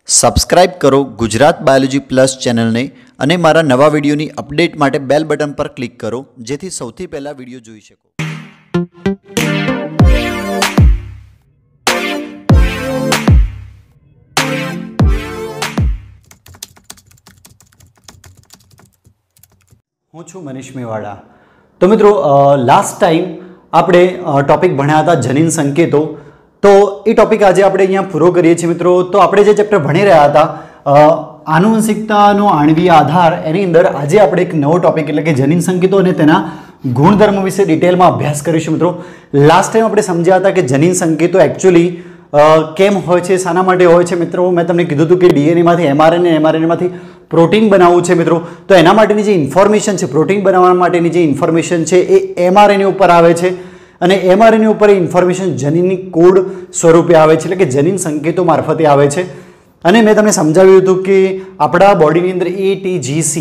Subscribe કરો Gujarat biology plus ચેનલને અને મારા નવા વિડીયોની અપડેટ માટે બેલ બટન પર ક્લિક કરો જેથી સૌથી પહેલા વિડીયો જોઈ શકો। હું છું મનીષ મેવાડા। તો મિત્રો લાસ્ટ ટાઈમ આપણે ટોપિક ભણ્યા હતા જનીન સંકેતો। तो ये टॉपिक आज आप पूरो करिए छे मित्रों। तो आपणे जे चेप्टर भणी रह्या था आनुवंशिकतानो आणवीय आधार एनी अंदर आज आपणे एक नवो टॉपिक एटले के जनीन संकेतो अने तेना गुणधर्म विषे डिटेल में अभ्यास करीशुं मित्रों। लास्ट टाइम आपणे समझ्या था कि जनीन संकेतो एक्चुअली केम होय छे, शाना माटे होय छे मित्रों। मैं तमने कीधुं हतुं कि डीएनए मांथी एमआरएनए मांथी प्रोटीन बनाववुं छे मित्रों। तो एना माटेनी जे इन्फॉर्मेशन छे, प्रोटीन बनाववा माटेनी जे इन्फॉर्मेशन छे ए एमआरएनए उपर आवे छे અને એમઆરએનએ ઉપર ઇન્ફોર્મેશન જનીનની કોડ સ્વરૂપે આવે છે, એટલે કે જનીન સંકેતો મારફતે આવે છે। અને મેં તમને સમજાવ્યું હતું કે આપણા બોડીની અંદર ATGC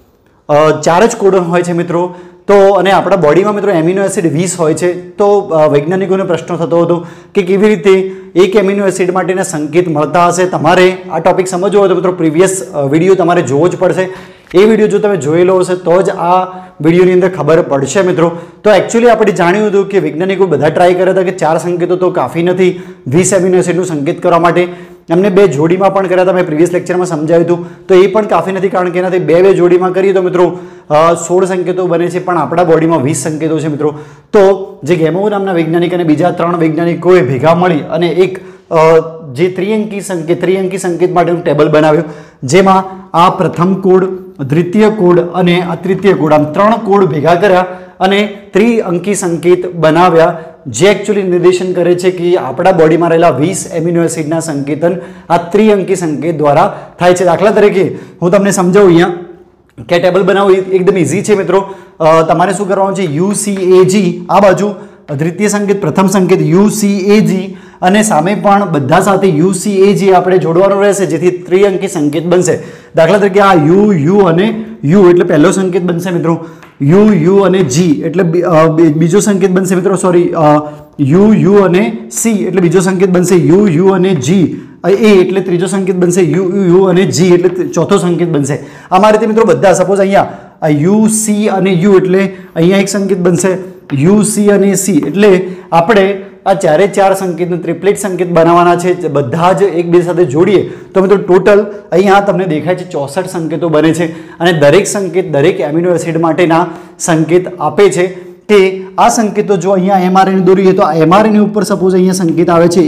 ચાર જ કોડોન હોય છે મિત્રો। તો અને આપણા બોડીમાં મિત્રો એમિનો એસિડ 20 હોય છે। તો વૈજ્ઞાનિકોને પ્રશ્ન થતો હતો કે કેવી રીતે એક એમિનો એસિડ માટેના સંકેત મળતા હશે। તમારે આ ટોપિક સમજવો હોય તો મિત્રો પ્રીવિયસ વિડીયો તમારે જોવો જ પડશે। એ વિડીયો જો તમે જોયેલો હશે તો જ આ વિડીયોની અંદર ખબર પડશે મિત્રો। તો एक्चुअली આપણે જાણ્યું હતું કે વૈજ્ઞાનિકો બધા ટ્રાય કર્યા હતા કે ચાર સંકેતો તો કાફી નથી 20 એમિનો એસિડનું સંકેત કરવા માટે। એમને બે જોડીમાં પણ કર્યા હતા, મેં પ્રીવિયસ લેક્ચરમાં સમજાવ્યું હતું। તો એ પણ કાફી નથી, કારણ કે એનાથી બે જોડીમાં કરીએ તો મિત્રો 16 સંકેતો બને છે, પણ આપણા બોડીમાં 20 સંકેતો છે મિત્રો। તો જે ગેમોવ નામના વૈજ્ઞાનિક અને બીજા 3 વૈજ્ઞાનિકોએ ભેગા મળી અને એક જે ત્રિઅંકી સંકેત માટેનું ટેબલ બનાવ્યું, જેમાં આ પ્રથમ કોડ, દ્વિતીય કોડ અને આ તૃતીય કોડ, આમ 3 કોડ ભેગા કર્યા અને ત્રિઅંકી સંકેત બનાવ્યા, જે एक्चुअली નિર્દેશન કરે છે કે આપણા બોડીમાં રહેલા 20 એમિનો એસિડના સંકેતન આ ત્રિઅંકી સંકેત દ્વારા થાય છે। દાખલા તરીકે હું તમને સમજાવું અહીંયા કે ટેબલ બનાવવું એકદમ ઈઝી છે મિત્રો। તમારે શું કરવાનું છે, UCAG આ બાજુ દ્વિતીય સંકેત, પ્રથમ સંકેત UCAG અને સામે પણ બધા સાથે UCAG આપણે જોડવાનું રહેશે, જેથી ત્રિઅંકી સંકેત બનશે। દાખલા તરીકે આ U અને U એટલે પહેલો સંકેત બનશે મિત્રો, U અને G એટલે બીજો સંકેત બનશે મિત્રો, સોરી U અને C એટલે બીજો સંકેત બનશે, U અને G A એટલે ત્રીજો સંકેત બનશે, U અને G એટલે ચોથો સંકેત બનશે। આ રીતે મિત્રો બધા સપોઝ અહીંયા U C અને U એટલે અહીંયા એક સંકેત બનશે, U C અને C એટલે આપણે આ ચારે ચાર સંકેતનું ટ્રિપ્લેટ સંકેત બનાવવાના છે। બધા જ એકબીજા સાથે જોડીએ તો મિત્રો ટોટલ અહીંયા તમને દેખાય છે 64 સંકેતો બને છે। અને દરેક સંકેત દરેક એમિનો એસિડ માટેના સંકેત આપે છે કે આ સંકેતો જો અહીંયા એમઆરએનએ દોરીએ તો આ એમઆરએનએ ઉપર સપોઝ અહીંયા સંકેત આવે છે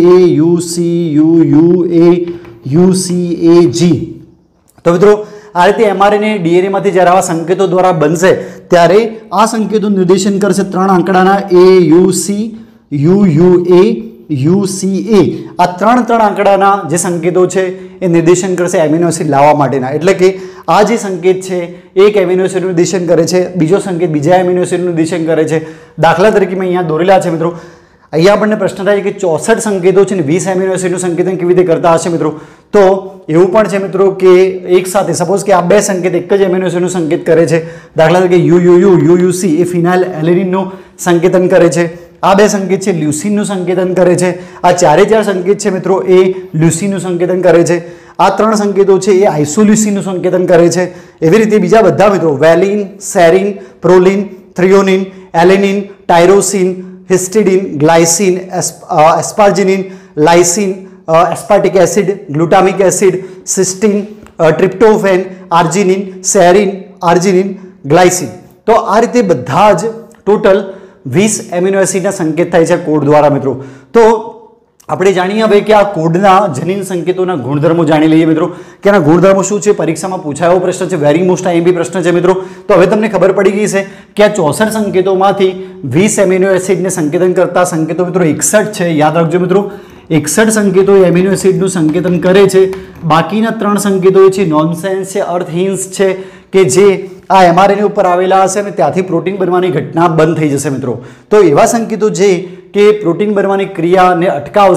AUCUUAUCAG। તો મિત્રો આ રીતે એમઆરએનએ ડીએનએ માંથી જ્યારે આવા સંકેતો દ્વારા બનશે ત્યારે આ સંકેતો નિર્દેશન કરશે 3 આંકડાના AUC UUA UCA। આ 3 આંકડાના જે સંકેતો છે એ નિર્દેશન કરશે એમિનો એસિડ લાવવા માટેના। એટલે કે આ જે સંકેત છે એક એમિનો એસિડનું નિર્દેશન કરે છે, બીજો સંકેત બીજા એમિનો એસિડનું નિર્દેશન કરે છે। દાખલા તરીકે મેં અહીંયા દોરેલા છે મિત્રો। અહીંયા આપણને પ્રશ્ન થાય કે 64 સંકેતો છે ને 20 એમિનો એસિડનું સંકેતન કેવી રીતે કરતા હશે મિત્રો। તો એવું પણ છે મિત્રો કે એક સાથે સપોઝ કે આ બે સંકેત એક જ એમિનો એસિડનું સંકેત કરે છે। દાખલા તરીકે UUC એ ફિનાઇલ એલેનિનનું સંકેતન કરે છે, આ બે સંકેત છે લ્યુસીનનું સંકેતન કરે છે, આ ચારે ચાર સંકેત છે મિત્રો એ લ્યુસીનનું સંકેતન કરે છે, આ 3 સંકેતો છે એ આઇસોલ્યુસીનનું સંકેતન કરે છે। એવી રીતે બીજા બધા મિત્રો valine, serine, proline, threonine, alanine, tyrosine, histidine, glycine, asparagine, lysine, aspartic acid, glutamic acid, cysteine, tryptophan, arginine, serine, arginine, glycine. તો આ રીતે બધા જ ટોટલ 20 એમિનો એસિડના સંકેત થાય છે કોડ દ્વારા મિત્રો। તો આપણે જાણીએ હવે કે આ કોડના જનીન સંકેતોના ગુણધર્મો જાણી લઈએ મિત્રો કે આના ગુણધર્મો શું છે। પરીક્ષામાં પૂછાયો પ્રશ્ન છે, વેરી મોસ્ટ આઈએમપી પ્રશ્ન છે મિત્રો। તો હવે તમને ખબર પડી ગઈ છે કે આ 64 સંકેતોમાંથી 20 એમિનો એસિડને સંકેતન કરતા સંકેતો મિત્રો 61 છે। યાદ રાખજો મિત્રો, 61 સંકેતો એમિનો એસિડનું સંકેતન કરે છે। બાકીના 3 સંકેતો છે નોનસેન્સ છે, અર્થહીન છે, કે જે આ એમઆરએનએ ઉપર આવેલા હશે અને ત્યાંથી પ્રોટીન બનવાની ઘટના બંધ થઈ જશે મિત્રો। તો એવા સંકેતો જે કે પ્રોટીન બનવાની ક્રિયાને અટકાવશે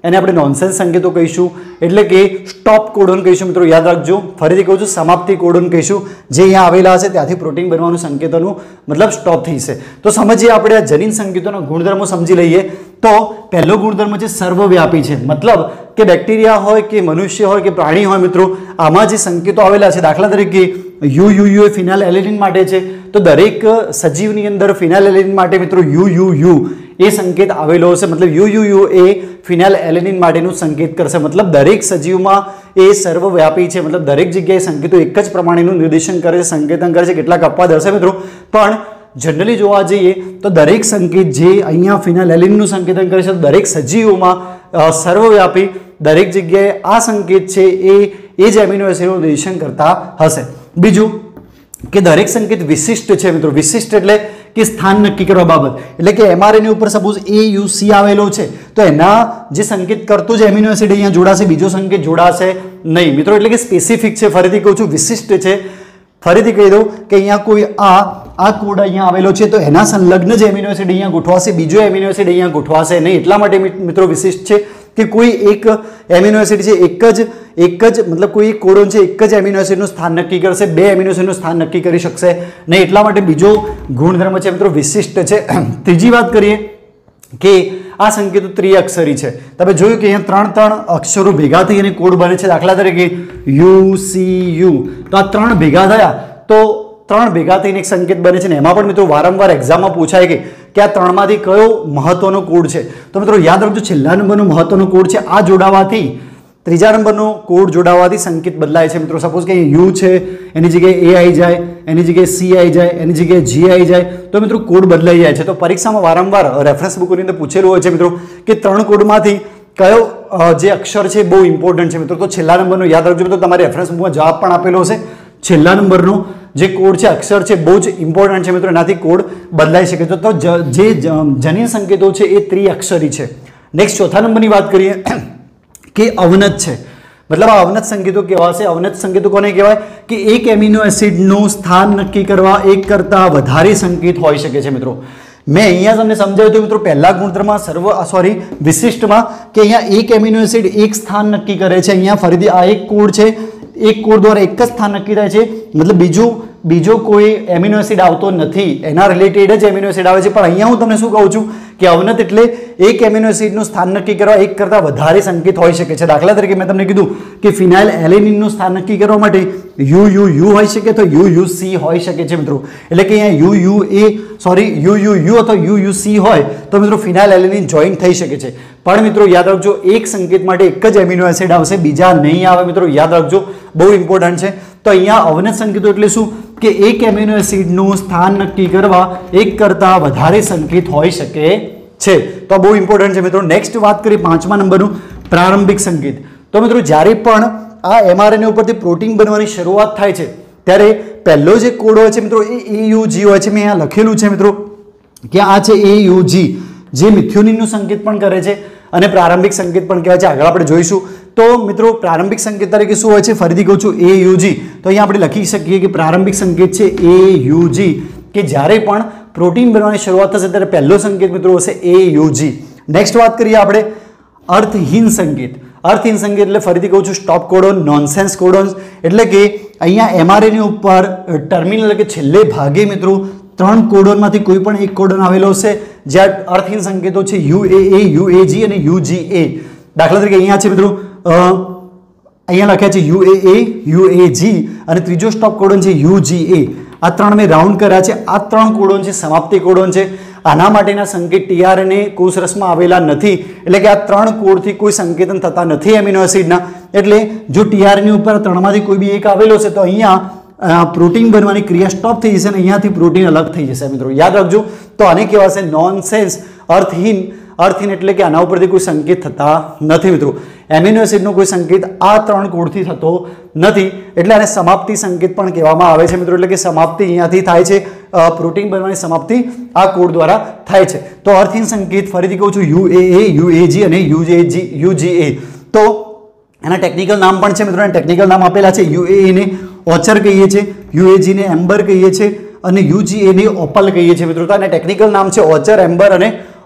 એને આપણે નોનસેન્સ સંકેતો કહીશું, એટલે કે સ્ટોપ કોડોન કહીશું મિત્રો, યાદ રાખજો. ફરીથી કહું છું, સમાપ્તિ કોડોન કહીશું. જે અહીંયા આવેલા હશે ત્યાંથી પ્રોટીન બનવાનું સંકેતોનું મતલબ સ્ટોપ થઈ જશે. તો સમજીએ આપણે આ જનીન સંકેતોના ગુણધર્મો સમજી લઈએ. તો પહેલો ગુણધર્મ છે સર્વવ્યાપી છે, મતલબ કે બેક્ટેરિયા હોય કે મનુષ્ય હોય કે પ્રાણી હોય મિત્રો, આમાં જે સંકેતો આવેલા છે, દાખલા તરીકે યુ એ ફિનાઇલ એલેનિન માટે છે, તો દરેક સજીવની અંદર ફિનાઇલ એલેનિન માટે મિત્રો યુ એ સંકેત આવેલો હશે. મતલબ યુ એ ફિનાઇલ એલેનિન માટેનું સંકેત કરશે. મતલબ દરેક સજીવમાં એ સર્વવ્યાપી છે, મતલબ દરેક જગ્યાએ સંકેતો એક જ પ્રમાણેનું નિર્દેશન કરે છે, સંકેતન કરે છે. કેટલાક અપવાદ હશે મિત્રો, પણ જનરલી જોવા જઈએ તો દરેક સંકેત જે અહીંયા ફિનાઇલ એલેનિનનું સંકેતન કરે છે, દરેક સજીવોમાં સર્વવ્યાપી દરેક જગ્યાએ આ સંકેત છે એ જ એમિનો એસિડનું નિર્દેશન કરતા હશે. બીજું કે દરેક સંકેત વિશિષ્ટ છે મિત્રો. વિશિષ્ટ એટલે કે સ્થાન નક્કી કરવા બાબત, એટલે કે mRNA ઉપર સપોઝ AUC આવેલો છે તો એના જે સંકેત કરતો જ એમિનો એસિડ અહીંયા જોડાશે, બીજો સંકેત જોડાશે નહીં મિત્રો. એટલે કે સ્પેસિફિક છે. ફરીથી કહું છું, વિશિષ્ટ છે. ફરીથી કહી દઉં કે અહીંયા કોઈ આ કોડ અહીંયા આવેલો છે તો એના સંલગ્ન જ એમિનો એસિડ અહીંયા ગોઠવાશે, બીજો એમિનો એસિડ અહીંયા ગોઠવાશે નહીં. એટલા માટે મિત્રો વિશિષ્ટ છે કે કોઈ એક એમિનો એસિડ છે એક જ મતલબ કોઈ એક કોડોન છે એક જ એમિનો એસિડનું સ્થાન નક્કી કરશે, બે એમિનો એસિડનું સ્થાન નક્કી કરી શકશે નહીં. એટલા માટે બીજો ગુણધર્મ છે મિત્રો વિશિષ્ટ છે. ત્રીજી વાત કરીએ કે આ સંકેતો ત્રિઅક્ષરી છે. તમે જોયું કે અહીંયા ત્રણ અક્ષરો ભેગા થઈ અને કોડ બને છે. દાખલા તરીકે UCU, તો આ ત્રણ ભેગા થયા તો ત્રણ ભેગા થઈને એક સંકેત બને છે. ને એમાં પણ મિત્રો વારંવાર એક્ઝામમાં પૂછાય કે આ ત્રણમાંથી કયો મહત્વનો કોડ છે. તો મિત્રો યાદ રાખજો, છેલ્લા નંબરનો મહત્વનો કોડ છે. આ જોડાવાથી ત્રીજા નંબરનો કોડ જોડાવાથી સંકેત બદલાય છે મિત્રો. સપોઝ કે યુ છે એની જગ્યાએ A આવી જાય, એની જગ્યાએ C આવી જાય, એની જગ્યાએ G આવી જાય, તો મિત્રો કોડ બદલાઈ જાય છે. તો પરીક્ષામાં વારંવાર રેફરન્સ બુકોની અંદર પૂછેલું હોય છે મિત્રો કે ત્રણ કોડમાંથી કયો જે અક્ષર છે બહુ ઇમ્પોર્ટન્ટ છે મિત્રો. તો છેલ્લા નંબરનો યાદ રાખજો મિત્રો. તમારે રેફરન્સ બુકમાં જવાબ પણ આપેલો હશે. છેલ્લા નંબરનો જે કોડ છે, અક્ષર છે, બહુ જ ઇમ્પોર્ટન્ટ છે મિત્રો. એનાથી કોડ બદલાઈ શકે છે. તો જે જનીન સંકેતો છે એ ત્રિઅક્ષરી છે. નેક્સ્ટ ચોથા નંબરની વાત કરીએ કે અવનત છે. મતલબ આ અવનત સંકેતો કેવા છે? અવનત સંકેતો કોને કહેવાય? કે એક એમિનો એસિડનું સ્થાન નક્કી કરવા એક કરતાં વધારે સંકેત હોઈ શકે છે મિત્રો. મેં અહીંયા તમને સમજાવ્યું હતું મિત્રો પહેલા ગુણધર્મમાં વિશિષ્ટમાં કે અહીંયા એક એમિનો એસિડ એક સ્થાન નક્કી કરે છે. અહીંયા ફરીથી આ એક કોડ છે, એક કોડ દ્વારા એક જ સ્થાન નક્કી થાય છે. મતલબ બીજો કોઈ એમિનો એસિડ આવતો નથી, એના રિલેટેડ જ એમિનો એસિડ આવે છે. પણ અહીંયા હું તમને શું કહું છું કે અવનત એટલે એક એમિનો એસિડનું સ્થાન નક્કી કરવા એક કરતાં વધારે સંકેત હોઈ શકે છે. દાખલા તરીકે મેં તમને કીધું કે ફિનાઇલ એલેનિનનું સ્થાન નક્કી કરવા માટે યુ હોઈ શકે તો UUC હોઈ શકે છે મિત્રો. એટલે કે અહીંયા યુ અથવા UUC હોય તો મિત્રો ફિનાઇલ એલેનિન જોઈન્ટ થઈ શકે છે. પણ મિત્રો યાદ રાખજો, એક સંકેત માટે એક જ એમિનો એસિડ આવશે, બીજા નહીં આવે મિત્રો. યાદ રાખજો, બહુ ઇમ્પોર્ટન્ટ છે. તો અહીંયા અવનત સંકેતો એટલે શું કે એક એમિનો એસિડનું સ્થાન નક્કી કરવા એક કરતાં વધારે સંકેત હોઈ શકે છે. તો બહુ ઇમ્પોર્ટન્ટ છે મિત્રો. નેક્સ્ટ વાત કરીએ પાંચમા નંબરનું પ્રારંભિક સંકેત. તો મિત્રો જ્યારે પણ આ mRNA ઉપરથી પ્રોટીન બનવાની શરૂઆત થાય છે ત્યારે પહેલો જે કોડ હોય છે મિત્રો એ AUG હોય છે. મેં અહીંયા લખેલું છે મિત્રો કે આ છે AUG, જે મિથ્યોનિનનું સંકેત પણ કરે છે અને પ્રારંભિક સંકેત પણ કહેવાય છે. આગળ આપણે જોઈશું. તો મિત્રો પ્રારંભિક સંકેત તરીકે શું હોય છે? ફરીથી કહું છું AUG. તો અહીંયા આપણે લખી શકીએ કે પ્રારંભિક સંકેત છે AUG, કે જ્યારે પણ પ્રોટીન બનવાની શરૂઆત થશે ત્યારે પહેલો સંકેત મિત્રો હશે AUG. નેક્સ્ટ વાત કરીએ આપણે અર્થહીન સંકેત. અર્થહીન સંકેત એટલે ફરીથી કહું છું સ્ટોપ કોડોન, નોનસેન્સ કોડોન. એટલે કે અહીંયા mRNA ઉપર ટર્મિનલ એટલે કે છેલ્લે ભાગે મિત્રો ત્રણ કોડોનમાંથી કોઈ પણ એક કોડોન આવેલો હશે જ્યાં અર્થહીન સંકેતો છે UAA, UAG અને UGA. દાખલા તરીકે અહીંયા છે મિત્રો અહીંયા લખ્યા છે UAA, UAG અને ત્રીજો સ્ટોપ કોડોન છે UGA. આ ત્રણ મેં રાઉન્ડ કર્યા છે. આ ત્રણ કોડોન છે સમાપ્તિ કોડોન છે. આના માટેના સંકેત tRNA કોષરસમાં આવેલા નથી. એટલે કે આ ત્રણ કોડથી કોઈ સંકેતન થતા નથી એમિનો એસિડના. એટલે જો tRNA ઉપર ત્રણમાંથી કોઈ બી એક આવેલો છે તો અહીંયા પ્રોટીન બનવાની ક્રિયા સ્ટોપ થઈ જશે અને અહીંયાથી પ્રોટીન અલગ થઈ જશે મિત્રો. યાદ રાખજો. તો આને કહેવાશે નોનસેન્સ, અર્થહીન. અર્થહીન એટલે કે આના ઉપરથી કોઈ સંકેત થતા નથી મિત્રો. એમિનો એસિડનો કોઈ સંકેત આ ત્રણ કોડથી થતો નથી, એટલે આને સમાપ્તિ સંકેત પણ કહેવામાં આવે છે મિત્રો. એટલે કે સમાપ્તિ અહીંયાથી થાય છે, પ્રોટીન બનવાની સમાપ્તિ આ કોડ દ્વારા થાય છે. તો અર્થહીન સંકેત ફરીથી કહું છું UAA, UAG અને UGA. તો એના ટેકનિકલ નામ પણ છે મિત્રો. એના ટેકનિકલ નામ આપેલા છે. UAA ને ઓચર કહીએ છીએ, UAG ને એમ્બર કહીએ છીએ અને UGA ને ઓપલ કહીએ છીએ મિત્રો. તો આના ટેકનિકલ નામ છે ઓચર, એમ્બર અને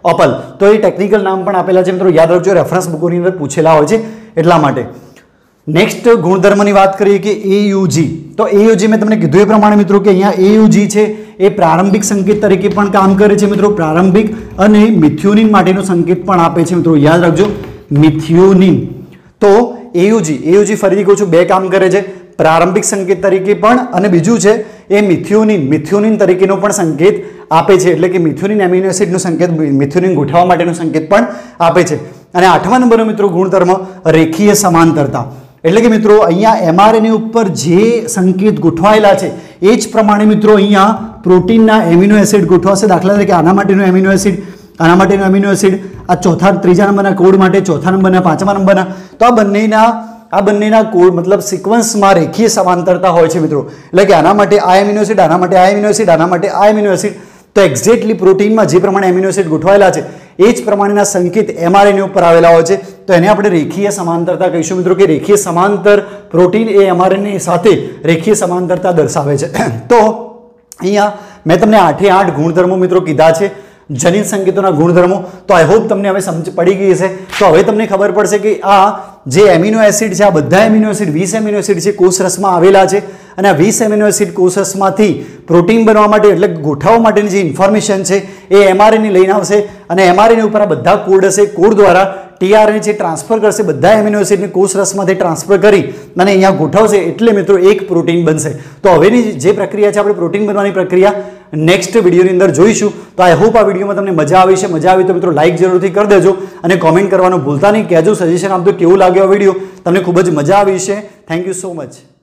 ઓપલ. તો એ ટેકનિકલ નામ પણ આપેલા છે મિત્રો, યાદ રાખજો, રેફરન્સ બુકોની અંદર પૂછેલા હોય છે એટલા માટે. નેક્સ્ટ ગુણધર્મની વાત કરીએ કે એયુજી. તો એયુજી મેં તમને કીધું એ પ્રમાણે મિત્રો કે અહીંયા એયુજી છે એ પ્રારંભિક સંકેત તરીકે પણ કામ કરે છે મિત્રો, પ્રારંભિક અને મિથ્યોનિન માટેનો સંકેત પણ આપે છે મિત્રો, યાદ રાખજો, મિથ્યોનિન. તો એયુજી ફરીથી કહું છું, બે કામ કરે છે, પ્રારંભિક સંકેત તરીકે પણ, અને બીજું છે એ મિથ્યોનિન તરીકેનો પણ સંકેત આપે છે, એટલે કે મિથ્યોનિન એમિનો એસિડનો સંકેત, મિથ્યોનિન ગોઠવવા માટેનો સંકેત પણ આપે છે. અને 8મા નંબરનો મિત્રો ગુણધર્મ રેખીય સમાંતરતા, એટલે કે મિત્રો અહીંયા mRNA ઉપર જે સંકેત ગોઠવાયેલા છે એ જ પ્રમાણે મિત્રો અહીંયા પ્રોટીનના એમિનો એસિડ ગોઠવાશે. દાખલા તરીકે આના માટેનો એમિનો એસિડ, આના માટેનો એમિનો એસિડ, આ ત્રીજા નંબરના કોડ માટે, ચોથા નંબરના, 5મા નંબરના, તો આ બંનેના કોડ મતલબ સિક્વન્સમાં રેખીય સમાંતરતા હોય છે મિત્રો, એટલે કે આના માટે આ એમિનો એસિડ, આના માટે આ એમિનો એસિડ, આના માટે આ એમિનો એસિડ. તો એક્ઝેક્ટલી પ્રોટીનમાં જે પ્રમાણે એમિનો એસિડ ગોઠવાયેલા છે એ જ પ્રમાણેના સંકેત mRNA ઉપર આવેલા હોય છે, તો એને આપણે રેખીય સમાંતરતા કહીશું મિત્રો, કે રેખીય સમાંતર પ્રોટીન એ mRNA સાથે રેખીય સમાંતરતા દર્શાવે છે. તો અહીંયા મેં તમને 8 ગુણધર્મો મિત્રો કીધા છે, જનીન સંકેતોના ગુણધર્મો. તો આઈ હોપ તમને હવે સમજ પડી ગઈ હશે. તો હવે તમને ખબર પડશે કે આ જે એમિનો એસિડ છે, આ બધા એમિનો એસિડ 20 એમિનો એસિડ છે કોષરસમાં આવેલા છે, અને આ 20 એમિનો એસિડ કોષરસમાંથી પ્રોટીન બનવા માટે એટલે ગોઠવવા માટેની જે ઇન્ફોર્મેશન છે એ mRNA લઈને આવશે, અને mRNA ઉપર આ બધા કોડ હશે, કોડ દ્વારા tRNA છે ટ્રાન્સફર કરશે, બધા એમિનો એસિડને કોષરસમાંથી ટ્રાન્સફર કરી અને અહીંયા ગોઠવશે, એટલે મિત્રો એક પ્રોટીન બનશે. તો હવેની જે પ્રક્રિયા છે આપણે પ્રોટીન બનવાની પ્રક્રિયા નેક્સ્ટ વિડીયોની અંદર જોઈશું. તો આઈ હોપ આ વિડીયોમાં તમને મજા આવી છે. મજા આવી તો મિત્રો લાઈક જરૂરથી કરી દેજો અને કોમેન્ટ કરવાનું ભૂલતા નહીં, કહેજો, સજેશન આપજો કેવું લાગ્યો આ વિડીયો, તમને ખૂબ જ મજા આવી છે. Thank you so much.